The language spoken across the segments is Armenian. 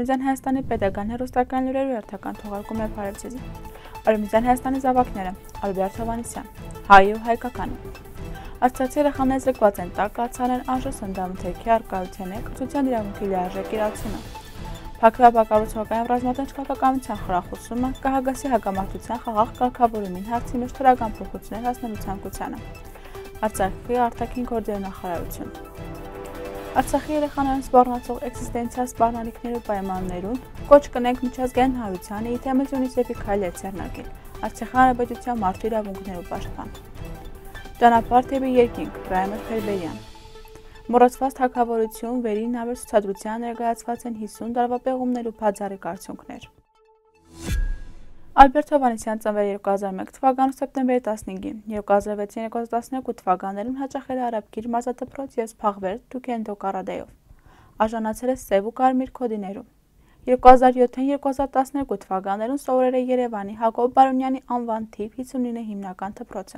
Արևմտյան Հայաստանի պետական հեռուստական լուրերու հերթական թողարկում է Փարեվցեզի։ Արևմտյան Հայաստանի զավակները Ալբերտ Հովհաննիսյան, հայ ու հայկական։ Արցախցի երեխաները զրկված են տակացան անժը սննդամթերքի առկայության է կրթության իրավունքի լիարժեք իրացումը։ Փակվաբակառուցողական ռազմատնտեսական խրախուսումը Կահագասի հակամարտության խաղաղ կարգավորումին հարցի մեջ թրական փոփոխություններ հասնելու ցանկությանը։ Արցախի արտաքին գործերի նախարարություն։ Արցախի երեխաներին սպառնացող էքզիստենցիա սպառնալիքներու պայմաններուն կոչ կնենք միջազգային հանրությանը իթեմս ՅՈՒՆԻՍԵՖ-ի քայլեր ձեռնարկել։ Արցախի հանրապետության մարդու իրավունքներու պաշտպան։ Ճանապարհ դեպի երկինք Ռայմոն Ֆերբերյան։ Մոռացված թագավորություն վերին նավեր ցուցադրության ներկայացված են 50 տարվա պեղումներու բացառիկ արդյունքներ։ Ալբերտ Հովհաննիսյան ծնվել 2001 թվականի սեպտեմբերի 15-ին, 2006-2012 թվականներին հաճախել է Արաբկիր մարզադպրոց և սփաղվել Թուքենդո կարադեով։ Արժանացել է սև ու կարմիր քոդիներում։ 2007-2012 թվականներին սովորել է Երևանի Հակոբ Բարոնյանի անվան թիվ 59 հիմնական դպրոցը։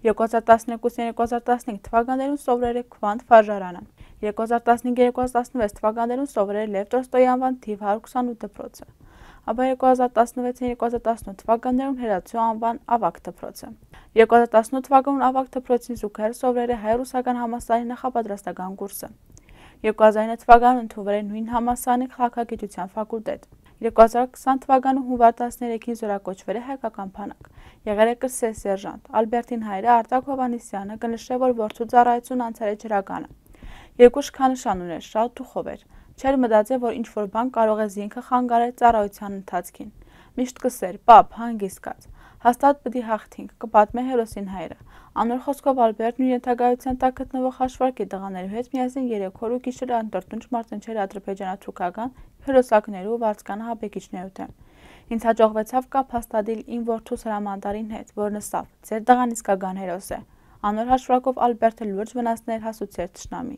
2012-2015 թվականներին սովորել է Քվանտ վարժարանը։ 2015-2016 թվականներին սովորել է Լև Տոլստոյի անվան թիվ 128 դպրոցը։ Ապա 2016-2018 թվականներում Հերացու անվան ավագ դպրոցը։ 2018 թվականում ավագ դպրոցին զուգահեռ սովորել է հայ-ռուսական համալսարանի նախապատրաստական կուրսը։ 2009 թվականում ընդունվել է նույն համալսարանի քաղաքագիտության ֆակուլտետ։ 2020 թվականում հունվար 13-ին զորակոչվել է հայկական բանակ։ Եղել է կրսել սերժանտ։ Ալբերտին հայրը Արտակ Հովհաննիսյանը կնշել, որ որդու ծառայությունն անցել է ջրականը։ Երկու շքանշան ուներ, շատ թուխով էր։ Չէր մտածել, որ ինչ-որ բան կարող է զինքը խանգարել ծառայության ընթացքին։ Միշտ կսեր, պապ, հանգիստ կաց։ Հաստատ պիտի հաղթինք, կպատմե հերոսին հայրը։ Անոր խոսքով Ալբերտն իր ենթակայության տակ գտնվող հաշվարկի տղաներու հետ միասին 3 օր ու գիշեր անտրտունջ մարտնչել ադրբեջանա-թուրքական հերոսակներու ու վարձկան հաբեկիչներու դեմ։ Ինձ հաջողվեցավ կապ հաստատել իմ որդու Սրամանդարին հետ, որ նստավ, ձեր տղան իսկական հերոս է։ Անոր հաշվարկով Ալբերտը լուրջ վնասներ հասուցեր թշնամի։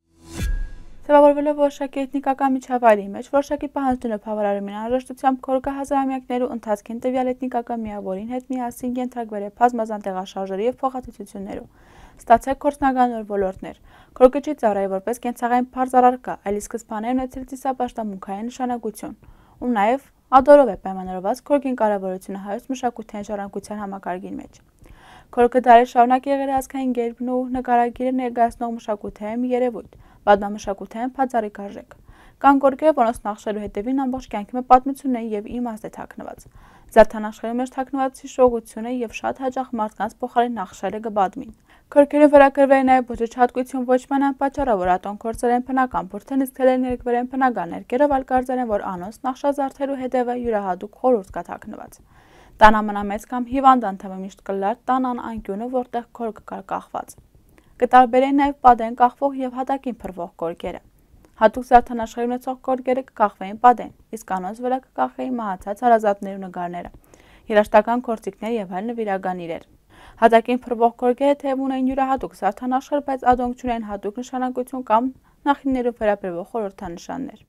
Ձևավորվելով որոշակի էթնիկական միջավայրի մեջ, որոշակի պահանջներով հավարարումին անհրաժեշտությամբ Քորգը հազարամյակներու ընթացքին տվյալ էթնիկական միավորին հետ միասին ենթարկվել է բազմազան տեղաշարժերի և փոխհատուցություններու։ Ստացել գործնական նոր ոլորտներ։ Քորգը չի ծառայի որպես կենցաղային բարձ առարկա, այլ սկզբանե ունեցել ծիսապաշտամունքային նշանակություն, ու նաև ադորով է պայմանավորված Քորգին կարևորությունը հայոց մշակութային ժառանգության համակարգի մեջ։ Քորգը դարեր շարունակ եղել է ազգային գերբն ու նկարագիրը ներկայացնող մշակութային մի երևույթ, պատմամշակութային բացառիկ արժեք։ Կան գորգեր, որոնց նախշելու հետևին ամբողջ կյանքի պատմություն է և իմաստ է թաքնված։ Զարդանախշերի մեջ թաքնված հիշողությունը և շատ հաճախ մարդկանց փոխարեն նախշերը կպատմին։ Քորգերը վերագրվել է նաև բուժիչ հատկություն ոչ միայն այն պատճառով, որ ատոն կորցրել են բնական բուրդը, իսկ թելերը ներկվել են բնական ներկերով, այլ կարծել են, որ անոնց նախշազարդերու հետևը յուրահատուկ խորհուրդ կա թաքնված։ Տան ամենամեծ կամ հիվանդ անդամը միշտ կլար տան անկյունը, որտեղ քորգը կար կախված։ Կտարբերեն նաև պատեն կախվող և հատակին փռվող գորգերը։ Հատուկ զարդանախշեր ունեցող գորգերը կկախվեին պատեն, իսկ անոնց վրա կկախվեին մահացած հարազատներու նկարները, երաժշտական գործիքներ և այլ նվիրական իրեր։ Հատակին փռվող գորգերը թեև ունեին յուրահատուկ զարդանախշեր, բայց ադոնք չունեին հատուկ նշանակություն կամ նախնիներու վերաբերվող խորհրդանշաններ։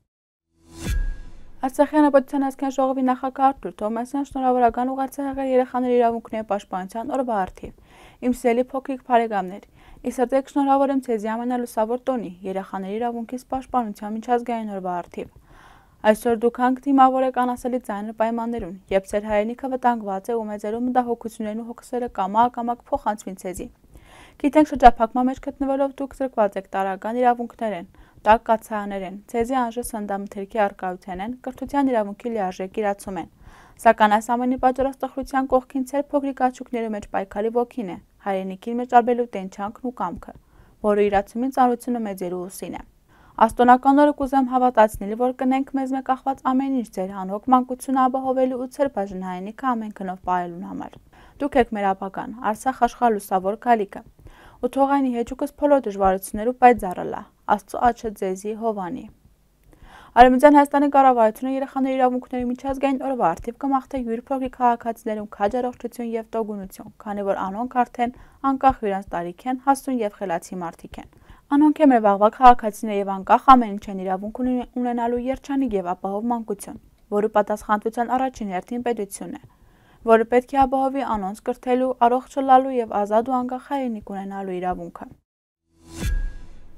Արցախի հանրապետության ազգային ժողովի նախագահ Արտուր Թովմասյանը շնորհավորական ուղերձ է եղել երեխաների իրավունքների պաշտպանության օրվա առթիվ։ Իմ սիրելի փոքրիկ բարեկամներ, ի սրտե կշնորհավորեմ ձեզի ամենալուսավոր տոնի երեխաների իրավունքից պաշտպանության միջազգային օրվա առթիվ։ Այսօր դուք հանք դիմավոր եք անասելի ձայնը պայմաններուն, երբ ձեր հայրենիքը վտանգված է ու մեծերու մտահոգություններն ու հոգսերը կամակ փոխանցվին ձեզի։ Գիտենք շրջափակման մեջ գտնվելով դուք զրկված եք տարրական իրավունքներեն, տաք կացաներեն, ձեզի անժը սննդամթերքի առկայության են, կրթության իրավունքի լիարժեք իրացում են։ Սակայն այս ամենի պատճառով տխրության կողքին ձեր փոքրիկ աչուկների մեջ պայքարի ոգին է, հայրենիքին մեջ արբելու տենչանքն ու կամքը, որը իրացումին ծանրությունը մեծերու ուսին է։ Աստոնական օրը կուզեմ հավատացնել, որ կնենք մեզ մեկ կախված ամեն ինչ ձեր հանոք մանկությունը ապահովելու ու ձեր բաժն հայրենիքը ամեն քնով պահելուն համար։ Դուք եք մեր ապագան, Արցախ աշխարհ լուսավոր գալիքը։ Ու թող այնի հեճուկս բոլոր դժվարություններու պայծառը լա, Աստծո աչքը ձեզի հովանի։ Արևմտյան Հայաստանի կառավարությունը երեխաների իրավունքների միջազգային օրվա առթիվ կմաղթե յուր փոքրիկ քաղաքացիներուն քաջ առողջություն և տոկունություն, քանի որ անոնք արդեն անկախ իրանց տարիք են, հասուն և խելացի մարդիկ են։ Անոնք են մեր վաղվա քաղաքացիներ և անկախ ամեն ինչ են իրավունք ունենալու երջանիկ և ապահով մանկություն, որը պատասխանատվության առաջին հերթին պետությունն է, որը պետք է ապահովի անոնց կրթելու, առողջ լալու և ազատ ու անկախ հայրենիք ունենալու իրավունքը։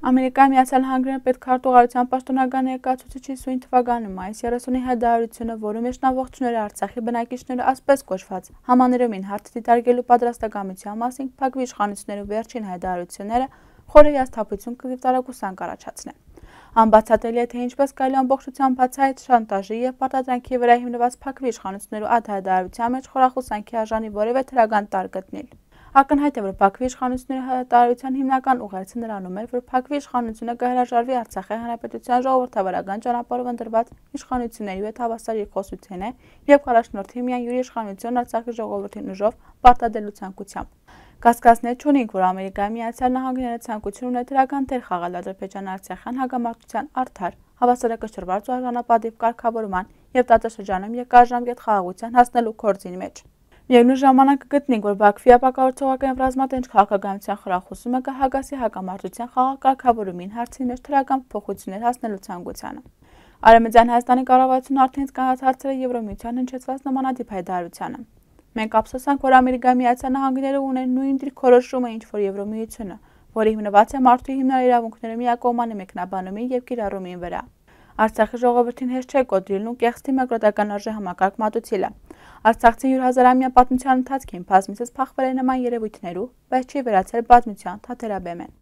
Ամերիկայի Միացյալ Նահանգների պետքարտուղարության պաշտոնական ներկայացուցիչի սույն թվականի մայիսի 30-ի հայտարարությունը, որում մեջ նա ողջունել է Արցախի բնակիչները ասպես կոչված համաներումին հարց դիտարկելու պատրաստակամության մասին, փակվի իշխանությունների վերջին հայտարարությունները խորը հիասթափություն կզիվ տարակուսանք առաջացնեն։ Անբացատրելի է, թե ինչպես կարելի ամբողջությամբ բացահայտ շանտաժի եւ պարտադրանքի վրա հիմնված փակվի իշխանությունների այդ հայտարարության մեջ խորախուսանքի արժանի որևէ թրական տարր գտնել։ Ակնհայտ է, որ Բաքվի իշխանությունների հայտարարության հիմնական ուղերձը նրանում էր, որ Բաքվի իշխանությունը կհրաժարվի Արցախի հանրապետության ժողովրդավարական ճանապարհով ընտրված իշխանությունների հետ հավասար երկխոսություն է եւ առաջնորդի միայն յուրի իշխանությունն Արցախի ժողովրդին ուժով պարտադրելու ցանկությամբ։ Կասկածներ չունենք, որ Ամերիկայի Միացյալ Նահանգները ցանկություն ունի դրական դեր խաղալ ադրբեջան-արցախյան հակամարտության արդար, հավասարակշռված ու արժանապատիվ կարգավորման եւ տարածաշրջանում երկարաժամկետ խաղաղության հասնելու կորձին մեջ։ Միևնույն ժամանակ կգտնենք, որ Բաքվի ապակարգողական ռազմատենչ քաղաքականության խրախուսումը կհագասի հակամարտության խաղաղ կարգավորումին հարցի մեջ թրական փոփոխություններ հասնելու ցանկությանը։ Արևմտյան Հայաստանի կառավարությունը արդեն կանգնած հարցերը Եվրոմիության հնչեցված նմանատիպ հայտարարությանը։ Մենք ափսոսանք, որ Ամերիկայի Միացյալ Նահանգները ունեն նույն դիրքորոշումը, ինչ որ Եվրոմիությունը, որի հիմնված է մարդու հիմնարար իրավունքների միակողմանի մեկնաբանումի եւ կիրառումի վրա։ Արցախի ժողովրդին հեշտ չէ կոտրիլն ու կեղծ դեմոկրատական արժե համակարգ մատուցիլը։ Արցախցին յուր հազարամյա պատմության ընթացքին բազմիցս փախվել է նման երևույթներու, բայց չի վերացել պատմության թաթերաբեմեն։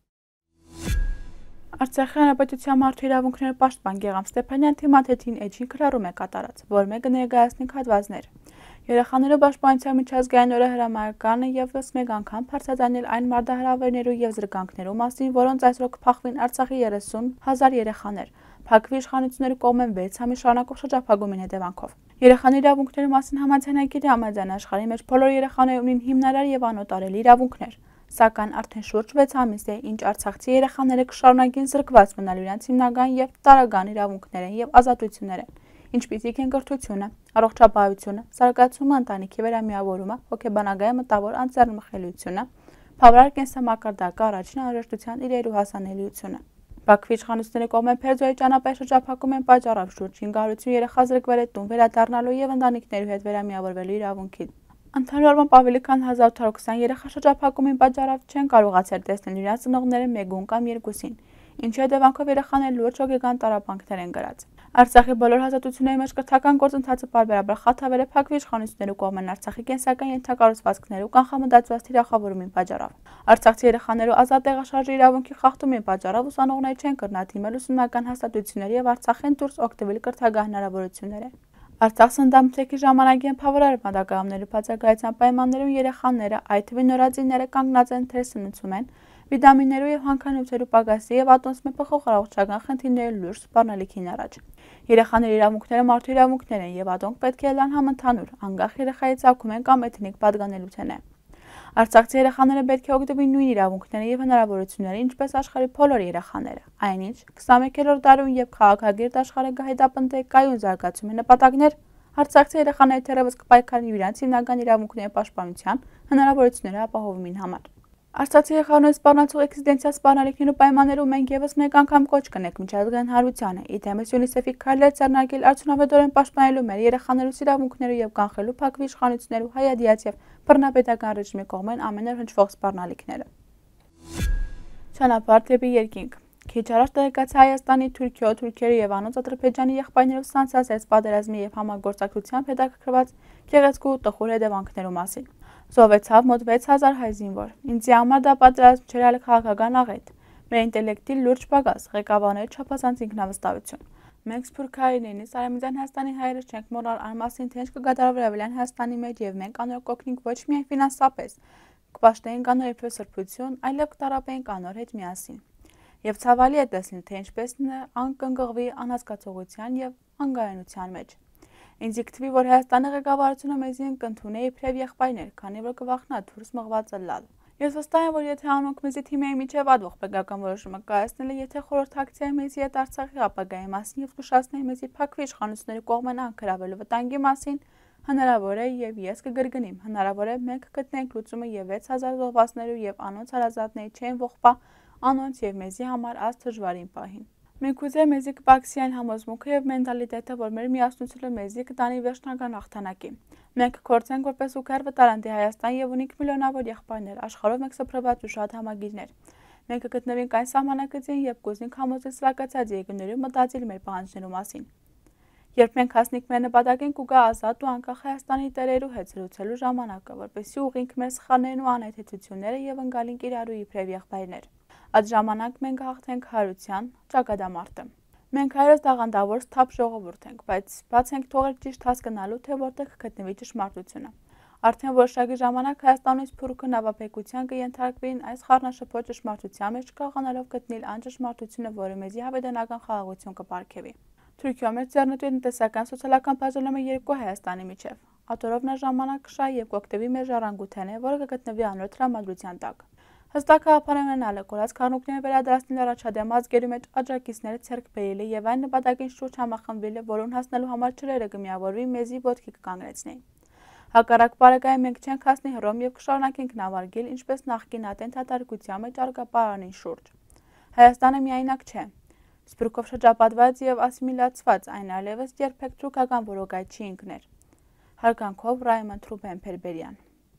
Արցախի հանրապետության մարդու իրավունքների պաշտպան Գեգամ Ստեփանյան թիմաթեթին էջին քրառում է կատարած, որ մեկը ներկայացնի հատվածներ։ Երեխաների պաշտպանության միջազգային օրը հրամայականը եւս մեկ անգամ բարձրացնել այն մարդահրավերներու եւ զրկանքներու մասին, որոնց այսօր կփախվին Արցախի 30,000 երեխաներ։ Փակվի իշխանությունների կողմեն 6 ամիս շարունակող շրջափակումին հետևանքով։ Երեխաների իրավունքների մասին համաձայնագիրը համաձայն աշխարհի մեջ բոլոր երեխաները ունին հիմնարար եւ անօտարելի իրավունքներ, սակայն արդեն շուրջ 6 ամիս է, ինչ արցախցի երեխաները կշարունակեն զրկված մնալ իրենց հիմնական եւ տարրական իրավունքներն եւ ազատություններն, ինչպիսիք են կրթությունը, առողջապահությունը, զարգացումը, ընտանիքի վերամիավորումը, հոգեբանական մտավոր անձեռնմխելիությունը, բավարար կենսամակարդակը, առաջին անհրաժեշտության իրերու հասանելիությունը։ Բաքվի իշխանությունների կողմեն Փերձոյի ճանապարհի շրջափակում են պատճառով շուրջ 500 երեխա զրկվել է տուն վերադառնալու եւ ընտանիքների հետ վերամիավորվելու իրավունքից։ Ընդհանուր առմամբ ավելի քան 1820 երեխա շրջափակումին պատճառով չեն կարողացել տեսնել իրենց ծնողները մեկուն կամ երկուսին, ինչի հետևանքով երեխաները լուրջ հոգեկան տառապանքներ են կրած։ Արցախի բոլոր հաստատությունների մեջ կրթական գործընթացը պարբերաբար խաթարվել է Բաքվի իշխանությունների կողմեն Արցախի կենսական ենթակառուցվածքներու կանխամտածված թիրախավորումին պատճառով։ Արցախցի երեխաներու ազատ տեղաշարժի իրավունքի խախտումի պատճառով ուսանողները չեն կրնաթիմել ուսումնական հաստատությունների եւ Արցախեն դուրս օգտվել կրթական հնարավորությունները։ Արցախ սննդամթերքի ժամանակի բավարար մատակարարումների բացակայության պայմաններում երեխաները, այդ թվին նորածինները կանգնած են թե սնուցում են, վիտամիններու եւ հանքանյութերու պակասի եւ ատոնսմե փոխող առողջական խնդիրների լուրջ սպառնալիքին առաջ։ Երեխաների իրավունքները մարդու իրավունքներ են եւ ատոնք պետք է լան համընդհանուր, անկախ երեխայի ծագում են կամ էթնիկ պատկանելիության է։ Արցախցի երեխաները պետք է օգտվեն նույն իրավունքների եւ հնարավորությունների, ինչպես աշխարհի բոլոր երեխաները, այնինչ 21-րդ դարում եւ քաղաքագիրտ աշխարհը կհետապնդի կայուն զարգացումի նպատակներ, արցախցի երեխաները թերևս կպայքարեն իրենց հիմնական իրավունքների պաշտպանության հնարավորությունների ապահովումին համար։ Արցախցի երեխաների սպառնացող էքզիստենցիա սպառնալիքներու պայմաններում մենք եւս մեկ անգամ կոչ կնենք միջազգային հանրությանը, իդեմս ՅՈՒՆԻՍԵՖ-ի քայլեր ձեռնարկել արդյունավետորեն պաշտպանելու մեր երեխաներու իրավունքները եւ կանխելու Բաքվի իշխանություններու հայադիաց եւ բռնապետական ռեժիմի կողմեն ամենուր հնչվող սպառնալիքները։ Ճանապարհ դեպի երկինք։ Քիչ առաջ տեղեկացա Հայաստանի, Թուրքիայի եւ անոնց Ադրբեջանի եղբայրներով սանձազերծ պատերազմի եւ համագործակցությամբ հետաքրքրված գեղեցկու տխուր հետևանքներու մասին։ Զոհվեցավ մոտ 6000 հայ զինվոր։ Ինձ համար դա պատերազմ չէր, այլ քաղաքական աղետ։ Մեր ինտելեկտի լուրջ պակաս, ղեկավարների չափազանց ինքնավստահություն։ Մենք սփյուռքահայերն իսկ Արևմտյան Հայաստանի հայերը չենք մոռալ անմասին թե ինչ կգադարվի Արևելյան Հայաստանի մեջ եւ մենք անոր կօգնենք ոչ միայն ֆինանսապես, կպաշտենք անոր իբրև սրբություն, այլև կտարապենք անոր հետ միասին։ Եվ ցավալի է տեսնել, թե ինչպես անկընկղվի անհասկացողության եւ անգարենության մեջ։ Ինձ գտվի, որ Հայաստանի ղեկավարությունը մեզին կընդունի իբրև եղբայրներ, քանի որ կվախնա դուրս մղվածը լալ։ Ես վստահ եմ, որ եթե անոնք մեզի թիմի միջև ադվող պետական որոշումը կայացնել է, եթե խորհրդակցի մեզի հետ Արցախի ապագայի մասին եւ զգուշացնի մեզի Բաքվի իշխանությունների կողմեն անկրավելու վտանգի մասին, հնարավոր է եւ ես կգրգնիմ, հնարավոր է մենք կգտնենք լուծումը եւ 6000 զոհվածներու եւ անոնց հարազատների չեն ողբա, անոնց եւ մեզի համար այս դժվարին պահին։ Մենք ուզում ենք մեզի կպակսի այն համոզմունքը եւ մենտալիտետը, որ մեր միասնությունը մեզի կտանի վերջնական հաղթանակի։ Մենք կորցնենք որպես ուքար վտարանդի Հայաստան եւ ունենք միլիոնավոր եղբայրներ, աշխարհով մեկ սփռված ու շատ համագիրներ։ Մենք կգտնվենք այն սահմանակագծին, երբ կուզենք համոզեցրակացած երկրների մտածել մեր պահանջներու մասին։ Երբ մենք հասնենք մեր նպատակին, կուգա ազատ ու անկախ Հայաստանի տերերու հետ զրուցելու ժամանակը, որպեսզի ուղղենք մեր սխալներն ու անհեթեթությունները եւ ընկալենք իրարու իբրև եղբայրներ։ Այդ ժամանակ մենք հաղթենք հարության ճակատամարտը։ Մենք հայերս տաղանդավոր սթափ ժողովուրդ ենք, բայց բաց ենք թողել ճիշտ հասկանալու, թե որտեղ կգտնվի ճշմարտությունը։ Արդեն որոշակի ժամանակ Հայաստանից փուրուքը նավապետության կենթարկվին այս խառնաշփոթ ճշմարտության մեջ, կարողանալով գտնել այն ճշմարտությունը, որը մեզի հավիտենական խաղաղություն կպարգևի։ Թուրքիայում մեր ձեռնտու տնտեսական սոցիալական բաժանումը երկու Հայաստանի միջև։ Աթորովն ժամանակ կշա եւ կօգտվի մեր ժառանգութենը, որը կգտնվի անոր տրամադրության տակ։ Հստակ գաղափար ունենալը, կորած քառնուկները վերադարձնել առաջադեմ ազգերի մեջ աջակիցները ցերկ բերելը եւ այն նպատակին շուրջ համախմբելը, որոնց հասնելու համար չրերը կմիավորվի մեզի ոտքի կկանգնեցնի։ Հակառակ բարեկային մենք չենք հասնի Հռոմ եւ կշարունակենք նավարկել, ինչպես նախկին ատենտատարկության մեջ արկա պարանին շուրջ։ Հայաստանը միայնակ չէ։ Սփյուռքով շրջապատված եւ ասիմիլացված այն այլևս երբեք թուրքական որոգայ չի ինքներ։ Հարգանքով Ռայմոն Թրուբեն-Փերբերյան։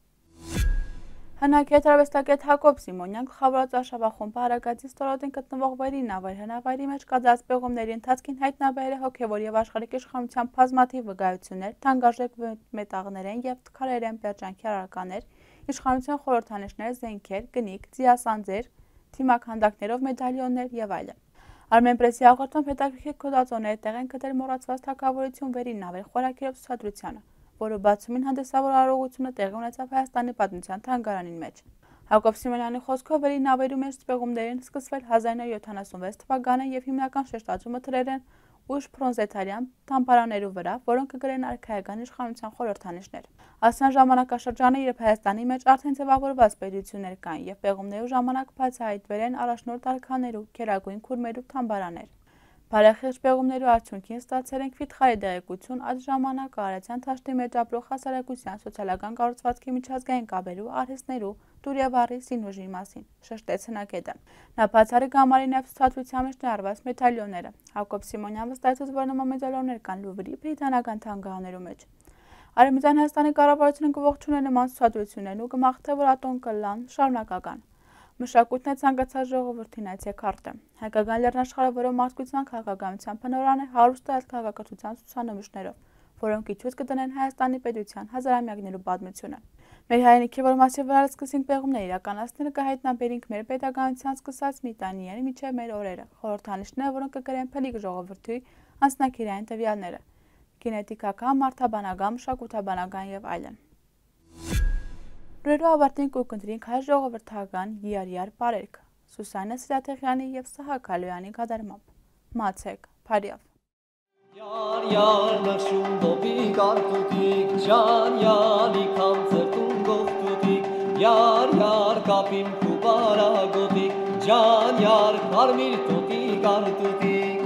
Հնակետ արվեստագետ Հակոբ Սիմոնյան գլխավորած արշավախումբը Արագածի ստորոտին գտնվող վերի նավեր հնավայրի մեջ կազմած պեղումների ընթացքին հայտնաբերել է հոգևոր եւ աշխարհիկ իշխանության բազմաթիվ վկայություններ, թանկարժեք մետաղներեն եւ քարերեն պերջանքի արարկաներ, իշխանության խորհրդանիշներ, զենքեր, գնիկ, ձիասանձեր, թիմաքանդակներով մեդալիոններ եւ այլն։ Armenpress-ի հաղորդում հետաքրքիր կոդացոներ տեղ են գտել մոռացված թագավորություն վերի նավեր խորակերով ցուցադրությանը, որը բացումին հանդեսավոր արարողությունը տեղի ունեցավ Հայաստանի պատմության թանգարանին մեջ։ Հակոբ Սիմոնյանի խոսքով վերի նավերու մեջ սպեղումներն սկսվել 1976 թվականը եւ հիմնական շեշտադրումը դրել են ուշ բրոնզետարյան թամբարաներու վրա, որոնք կգրեն արքայական իշխանության խորհրդանիշներ։ Ասյան ժամանակաշրջանը, երբ Հայաստանի մեջ արդեն ձևավորված պետություններ կան եւ պեղումներու ժամանակ բացահայտվել են առաջնորդ արքաներու, քերագույն քուրմերու թամբարաներ։ Բարեխիղճ պեղումներու արդյունքին ստացել ենք վիթխարի դեղեցություն այդ ժամանակ արարացյան թաշտի մեջ ապրող հասարակության սոցիալական կառուցվածքի միջազգային կապերու, արհեստներու, Տուրիավարի սինուժի մասին, շեշտեց հնակետը։ Նա բացառիկ համարի նաև ցուցադրության մեջ ներառված մեդալիոնները։ Հակոբ Սիմոնյան վստահեցուց, որ նման մեդալիոններ կան Լուվրի բրիտանական թանգարաններու մեջ։ Արևմտյան Հայաստանի կառավարությունը կողջունել նման ցուցադրություններն ու կմաղթե, որ ատոն կլան շարունակական։ Մշակույթն է ցանկացած ժողովրդին այցեքարտը։ Հայկական լեռնաշխարհը, որը մարդկության քաղաքականության բնորան է, հարուստ է այդ քաղաքացիության ցուցանմուշներով, որոնք իջուց կդնեն Հայաստանի պետության հազարամյակներու պատմությունը։ Մեր հայրենիքի, որ մասի վրա սկսենք պեղումներ իրականացնել, կհայտնաբերենք մեր պետականության սկսած միտանիեն միջև մեր օրերը, խորհրդանիշները, որոնք կգրեն փլիկ ժողովրդի անձնակերային տվյալները, գենետիկական, մարդաբանական, մշակութաբանական եւ այլն։ Լուրերու ավարտին կընտրենք հայ ժողովրդական յարյար բարերք Սուսաննա Սիրաթեղյանի եւ Սահակ Ալոյանի կատարմամբ։ Մացեք, Փարիավ։ Yar yar nashum dobi kartutik jan yali kamzertun goftutik yar yar kapim kubara gotik jan yar karmir tutik kartutik